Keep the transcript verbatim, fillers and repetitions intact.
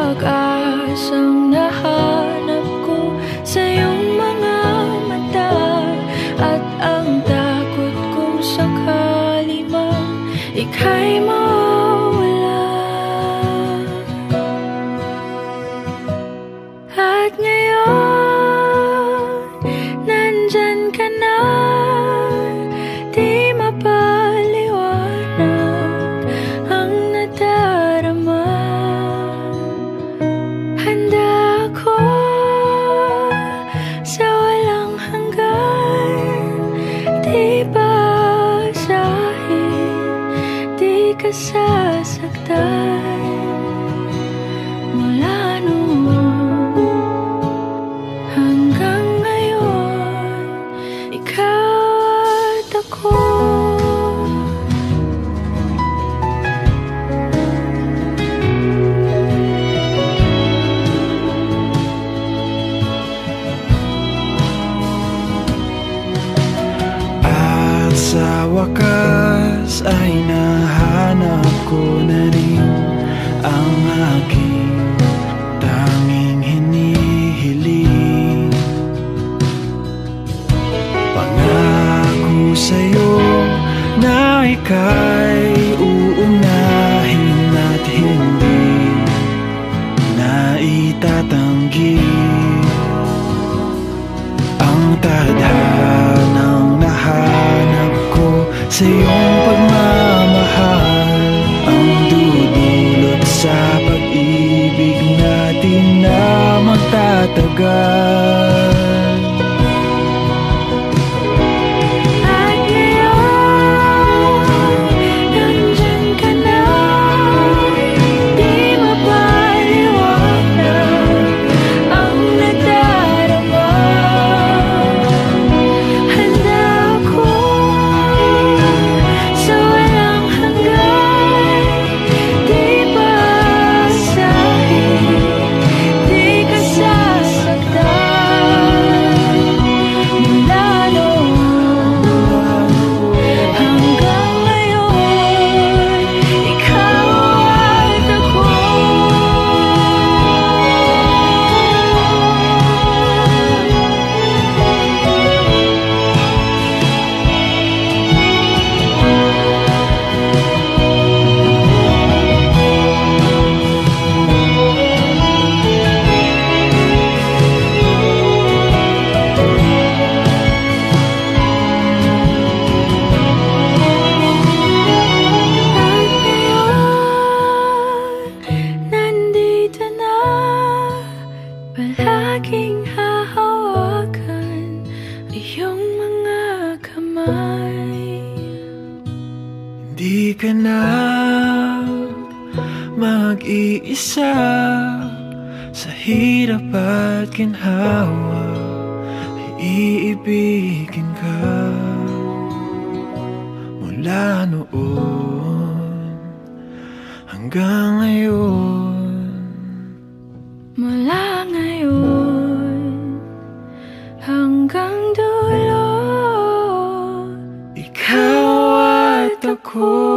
pag-asang nahanap ko sa iyong mga mata, at ang takot kong sakali mang ika'y mawala. At ngayon, nandyan ka na, di mapaliwanag ang nadarama. Handa ako sa walang hanggan, di basahin, di ka sasaktan. Mula noon hanggang ngayon, ikaw at ako. At sa wakas ay nahanap ko na rin ang aking tanging hinihiling. Pangako sa'yo na ika'y uunahin at hindi na itatanggi ang tadhanang nahanap ko sa iyong pagmamahal, ang dudulot sa pag-ibig natin na magtatagal. Palaging hahawakan iyong mga kamay. Hindi ka na mag-iisa sa hirap at ginhawa, ay iibigin ka. Mula noon hanggang ngayon, mula ngayon hanggang dulo, ikaw at ako.